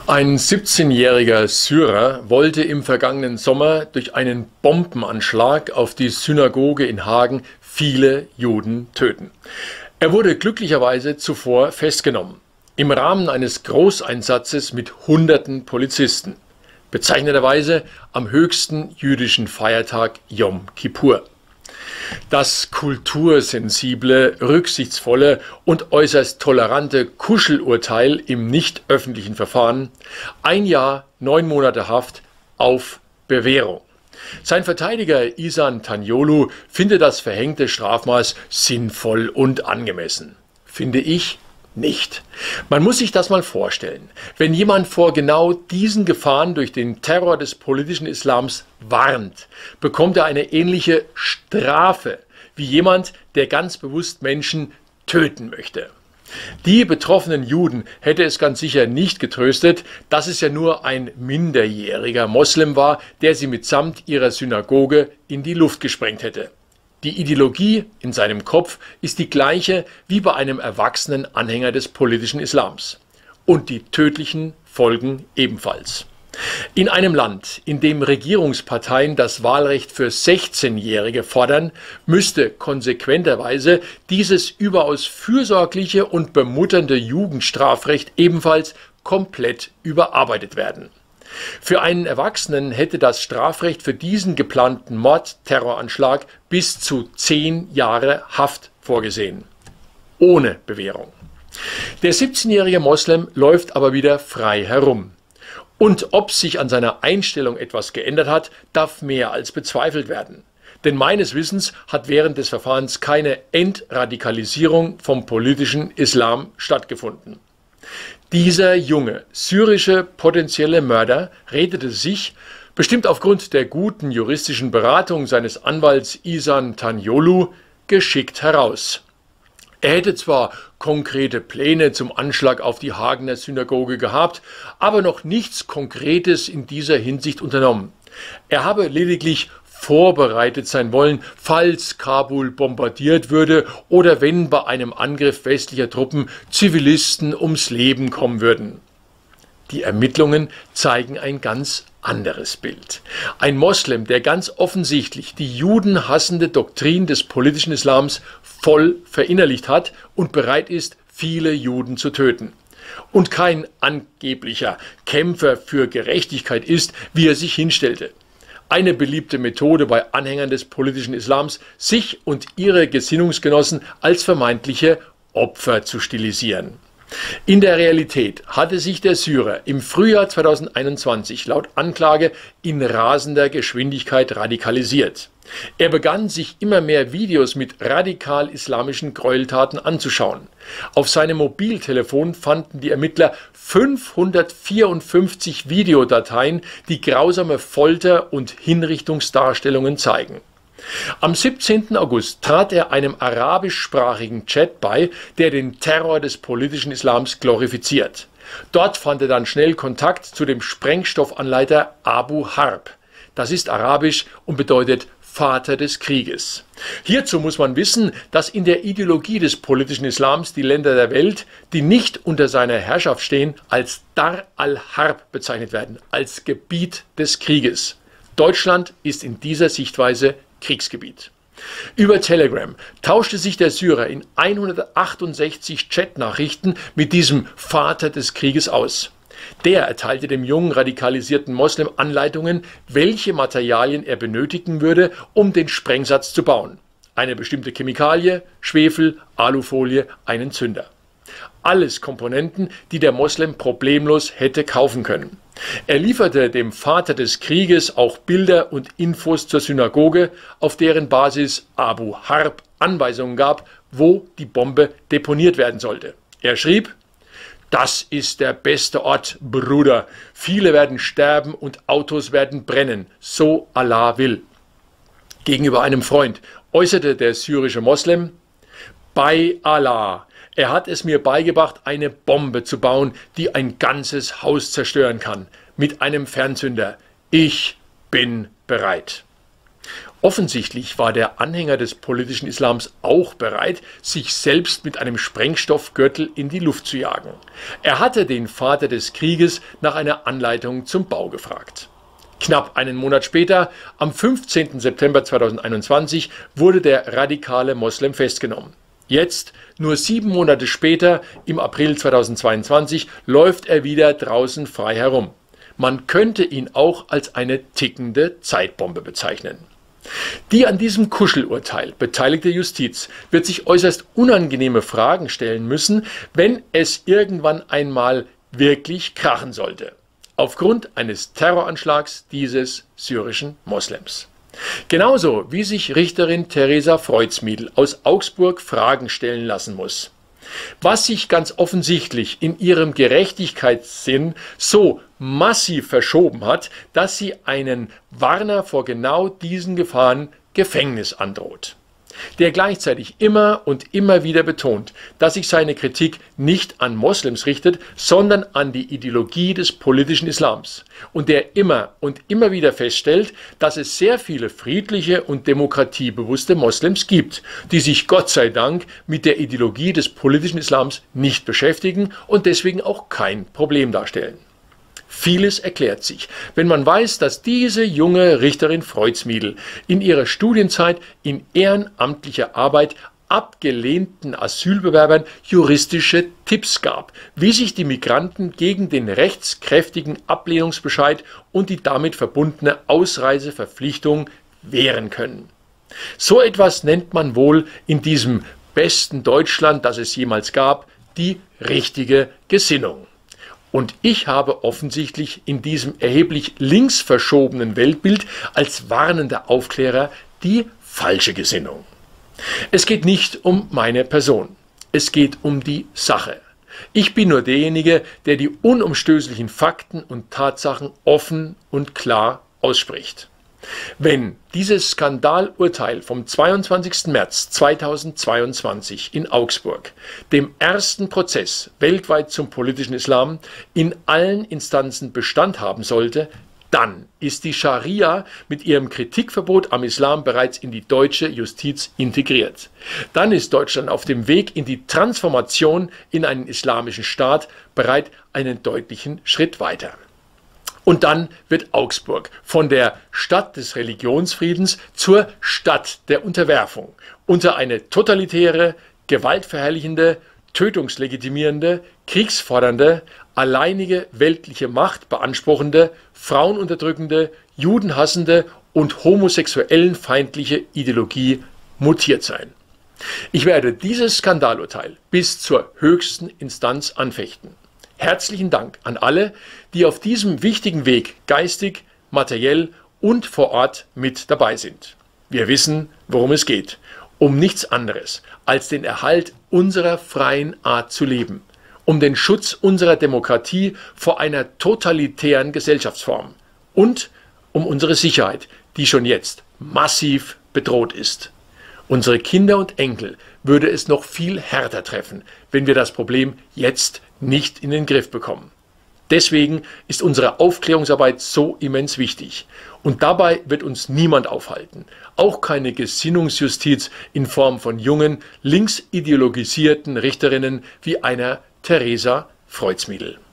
Ein 17-jähriger Syrer wollte im vergangenen Sommer durch einen Bombenanschlag auf die Synagoge in Hagen viele Juden töten. Er wurde glücklicherweise zuvor festgenommen, im Rahmen eines Großeinsatzes mit Hunderten Polizisten, bezeichnenderweise am höchsten jüdischen Feiertag Jom Kippur. Das kultursensible, rücksichtsvolle und äußerst tolerante Kuschelurteil im nicht öffentlichen Verfahren, 1 Jahr, 9 Monate Haft auf Bewährung. Sein Verteidiger Ihsan Taniolu findet das verhängte Strafmaß sinnvoll und angemessen. Finde ich nicht. Man muss sich das mal vorstellen. Wenn jemand vor genau diesen Gefahren durch den Terror des politischen Islams warnt, bekommt er eine ähnliche Strafe wie jemand, der ganz bewusst Menschen töten möchte. Die betroffenen Juden hätte es ganz sicher nicht getröstet, dass es ja nur ein minderjähriger Moslem war, der sie mitsamt ihrer Synagoge in die Luft gesprengt hätte. Die Ideologie in seinem Kopf ist die gleiche wie bei einem erwachsenen Anhänger des politischen Islams. Und die tödlichen Folgen ebenfalls. In einem Land, in dem Regierungsparteien das Wahlrecht für 16-Jährige fordern, müsste konsequenterweise dieses überaus fürsorgliche und bemutternde Jugendstrafrecht ebenfalls komplett überarbeitet werden. Für einen Erwachsenen hätte das Strafrecht für diesen geplanten Mordterroranschlag bis zu 10 Jahre Haft vorgesehen. Ohne Bewährung. Der 17-jährige Moslem läuft aber wieder frei herum. Und ob sich an seiner Einstellung etwas geändert hat, darf mehr als bezweifelt werden. Denn meines Wissens hat während des Verfahrens keine Entradikalisierung vom politischen Islam stattgefunden. Dieser junge syrische potenzielle Mörder redete sich, bestimmt aufgrund der guten juristischen Beratung seines Anwalts Ihsan Taniolu, geschickt heraus. Er hätte zwar konkrete Pläne zum Anschlag auf die Hagener Synagoge gehabt, aber noch nichts Konkretes in dieser Hinsicht unternommen. Er habe lediglich vorbereitet sein wollen, falls Kabul bombardiert würde oder wenn bei einem Angriff westlicher Truppen Zivilisten ums Leben kommen würden. Die Ermittlungen zeigen ein ganz anderes Bild. Ein Moslem, der ganz offensichtlich die judenhassende Doktrin des politischen Islams voll verinnerlicht hat und bereit ist, viele Juden zu töten. Und kein angeblicher Kämpfer für Gerechtigkeit ist, wie er sich hinstellte. Eine beliebte Methode bei Anhängern des politischen Islams, sich und ihre Gesinnungsgenossen als vermeintliche Opfer zu stilisieren. In der Realität hatte sich der Syrer im Frühjahr 2021 laut Anklage in rasender Geschwindigkeit radikalisiert. Er begann, sich immer mehr Videos mit radikal-islamischen Gräueltaten anzuschauen. Auf seinem Mobiltelefon fanden die Ermittler 554 Videodateien, die grausame Folter- und Hinrichtungsdarstellungen zeigen. Am 17. August trat er einem arabischsprachigen Chat bei, der den Terror des politischen Islams glorifiziert. Dort fand er dann schnell Kontakt zu dem Sprengstoffanleiter Abu Harb. Das ist arabisch und bedeutet Vater des Krieges. Hierzu muss man wissen, dass in der Ideologie des politischen Islams die Länder der Welt, die nicht unter seiner Herrschaft stehen, als Dar al-Harb bezeichnet werden, als Gebiet des Krieges. Deutschland ist in dieser Sichtweise Kriegsgebiet. Über Telegram tauschte sich der Syrer in 168 Chatnachrichten mit diesem Vater des Krieges aus. Der erteilte dem jungen radikalisierten Moslem Anleitungen, welche Materialien er benötigen würde, um den Sprengsatz zu bauen. Eine bestimmte Chemikalie, Schwefel, Alufolie, einen Zünder. Alles Komponenten, die der Moslem problemlos hätte kaufen können. Er lieferte dem Vater des Krieges auch Bilder und Infos zur Synagoge, auf deren Basis Abu Harb Anweisungen gab, wo die Bombe deponiert werden sollte. Er schrieb: Das ist der beste Ort, Bruder. Viele werden sterben und Autos werden brennen, so Allah will. Gegenüber einem Freund äußerte der syrische Moslem: Bei Allah, er hat es mir beigebracht, eine Bombe zu bauen, die ein ganzes Haus zerstören kann, mit einem Fernzünder. Ich bin bereit. Offensichtlich war der Anhänger des politischen Islams auch bereit, sich selbst mit einem Sprengstoffgürtel in die Luft zu jagen. Er hatte den Vater des Krieges nach einer Anleitung zum Bau gefragt. Knapp einen Monat später, am 15. September 2021, wurde der radikale Moslem festgenommen. Jetzt, nur 7 Monate später, im April 2022, läuft er wieder draußen frei herum. Man könnte ihn auch als eine tickende Zeitbombe bezeichnen. Die an diesem Kuschelurteil beteiligte Justiz wird sich äußerst unangenehme Fragen stellen müssen, wenn es irgendwann einmal wirklich krachen sollte. Aufgrund eines Terroranschlags dieses syrischen Moslems. Genauso wie sich Richterin Theresa Freudsmiedl aus Augsburg Fragen stellen lassen muss. Was sich ganz offensichtlich in ihrem Gerechtigkeitssinn so massiv verschoben hat, dass sie einen Warner vor genau diesen Gefahren Gefängnis androht. Der gleichzeitig immer und immer wieder betont, dass sich seine Kritik nicht an Moslems richtet, sondern an die Ideologie des politischen Islams. Und der immer und immer wieder feststellt, dass es sehr viele friedliche und demokratiebewusste Moslems gibt, die sich Gott sei Dank mit der Ideologie des politischen Islams nicht beschäftigen und deswegen auch kein Problem darstellen. Vieles erklärt sich, wenn man weiß, dass diese junge Richterin Freudsmiedl in ihrer Studienzeit in ehrenamtlicher Arbeit abgelehnten Asylbewerbern juristische Tipps gab, wie sich die Migranten gegen den rechtskräftigen Ablehnungsbescheid und die damit verbundene Ausreiseverpflichtung wehren können. So etwas nennt man wohl in diesem besten Deutschland, das es jemals gab, die richtige Gesinnung. Und ich habe offensichtlich in diesem erheblich links verschobenen Weltbild als warnender Aufklärer die falsche Gesinnung. Es geht nicht um meine Person, es geht um die Sache. Ich bin nur derjenige, der die unumstößlichen Fakten und Tatsachen offen und klar ausspricht. Wenn dieses Skandalurteil vom 22. März 2022 in Augsburg, dem ersten Prozess weltweit zum politischen Islam, in allen Instanzen Bestand haben sollte, dann ist die Scharia mit ihrem Kritikverbot am Islam bereits in die deutsche Justiz integriert. Dann ist Deutschland auf dem Weg in die Transformation in einen islamischen Staat bereit einen deutlichen Schritt weiter. Und dann wird Augsburg von der Stadt des Religionsfriedens zur Stadt der Unterwerfung unter eine totalitäre, gewaltverherrlichende, tötungslegitimierende, kriegsfordernde, alleinige weltliche Macht beanspruchende, frauenunterdrückende, judenhassende und homosexuellenfeindliche Ideologie mutiert sein. Ich werde dieses Skandalurteil bis zur höchsten Instanz anfechten. Herzlichen Dank an alle, die auf diesem wichtigen Weg geistig, materiell und vor Ort mit dabei sind. Wir wissen, worum es geht. Um nichts anderes als den Erhalt unserer freien Art zu leben. Um den Schutz unserer Demokratie vor einer totalitären Gesellschaftsform. Und um unsere Sicherheit, die schon jetzt massiv bedroht ist. Unsere Kinder und Enkel würde es noch viel härter treffen, wenn wir das Problem jetzt nicht in den Griff bekommen. Deswegen ist unsere Aufklärungsarbeit so immens wichtig. Und dabei wird uns niemand aufhalten. Auch keine Gesinnungsjustiz in Form von jungen, linksideologisierten Richterinnen wie einer Theresa Freudsmiedl.